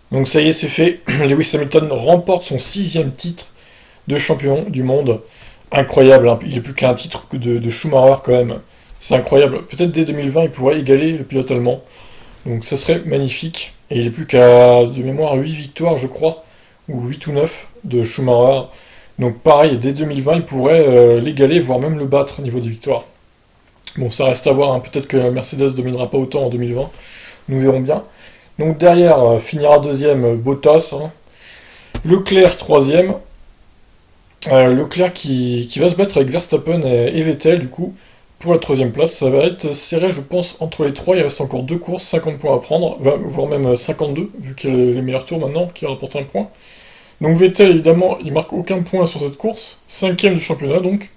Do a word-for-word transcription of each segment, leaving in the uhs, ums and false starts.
Donc ça y est, c'est fait. Lewis Hamilton remporte son sixième titre de champion du monde. Incroyable, hein. Il n'est plus qu'à un titre de, de Schumacher quand même. C'est incroyable. Peut-être dès deux mille vingt, il pourrait égaler le pilote allemand. Donc ça serait magnifique. Et il n'est plus qu'à, de mémoire, huit victoires, je crois, ou huit ou neuf de Schumacher. Donc pareil, dès deux mille vingt, il pourrait euh, l'égaler, voire même le battre au niveau des victoires. Bon, ça reste à voir, hein. Peut-être que Mercedes ne dominera pas autant en deux mille vingt. Nous verrons bien. Donc derrière, euh, finira deuxième euh, Bottas. Hein. Leclerc, troisième. Euh, Leclerc qui, qui va se battre avec Verstappen et, et Vettel, du coup, pour la troisième place. Ça va être serré, je pense, entre les trois. Il reste encore deux courses, cinquante points à prendre, voire même cinquante-deux, vu qu'il y a les meilleurs tours maintenant, qui rapportent un point. Donc Vettel, évidemment, il marque aucun point sur cette course. Cinquième du championnat, donc.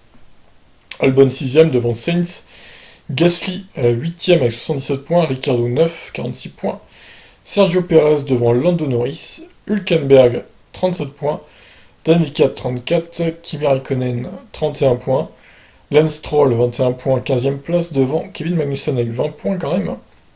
Albon sixième devant Sainz. Gasly huitième avec soixante-dix-sept points. Ricciardo neuf, quarante-six points. Sergio Perez devant Lando Norris. Hülkenberg, trente-sept points. Danica, trente-quatre. Kimi Raikkonen, trente et un points. Lance Stroll, vingt et un points, quinzième place, devant Kevin Magnussen avec vingt points quand même.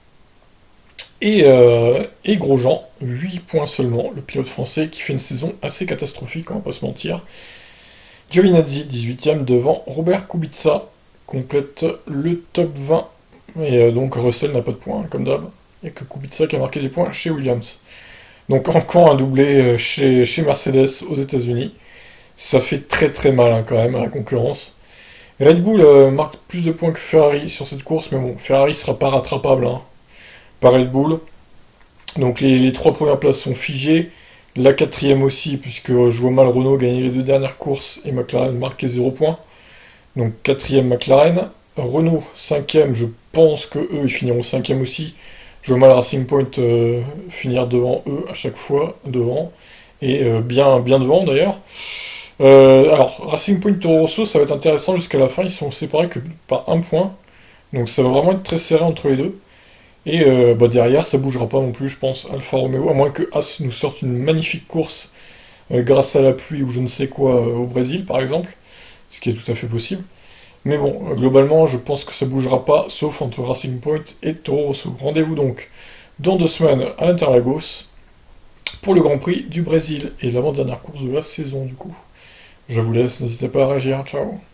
Et, euh, et Grosjean, huit points seulement, le pilote français qui fait une saison assez catastrophique, on va pas se mentir. Giovinazzi, dix-huitième, devant Robert Kubica, complète le top vingt. Et euh, donc Russell n'a pas de points, comme d'hab. Il n'y a que Kubica qui a marqué des points chez Williams. Donc encore un doublé chez, chez Mercedes aux États-Unis. Ça fait très très mal hein, quand même à la concurrence. Red Bull euh, marque plus de points que Ferrari sur cette course, mais bon, Ferrari sera pas rattrapable hein, par Red Bull. Donc les, les trois premières places sont figées, la quatrième aussi, puisque euh, je vois mal Renault gagner les deux dernières courses et McLaren marquer zéro point. Donc quatrième McLaren. Renault cinquième, je pense que eux ils finiront cinquième aussi. Je vois mal Racing Point euh, finir devant eux à chaque fois, devant, et euh, bien, bien devant d'ailleurs. Euh, alors, Racing Point Toro Rosso, ça va être intéressant jusqu'à la fin, ils sont séparés que par un point, donc ça va vraiment être très serré entre les deux. Et euh, bah derrière, ça bougera pas non plus, je pense, Alfa Romeo, à moins que As nous sorte une magnifique course euh, grâce à la pluie ou je ne sais quoi euh, au Brésil, par exemple, ce qui est tout à fait possible. Mais bon, euh, globalement, je pense que ça bougera pas, sauf entre Racing Point et Toro Rosso. Rendez-vous donc dans deux semaines à Interlagos pour le Grand Prix du Brésil et l'avant-dernière course de la saison, du coup. Je vous laisse, n'hésitez pas à réagir, ciao.